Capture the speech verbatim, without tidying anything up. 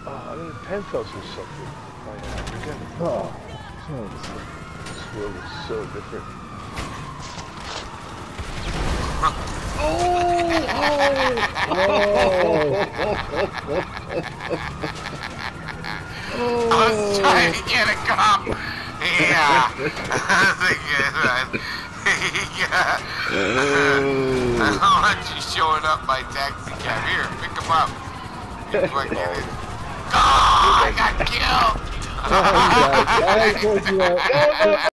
Oh, I mean, Pentos or something. Like Africa. Oh, This world is so different. oh, oh, I was trying to get a cop. Yeah. That's a good one. Yeah. I don't want you showing up by taxi cab. Here, pick him up. You fucking... Oh, I got killed. oh, God. I pulled you out.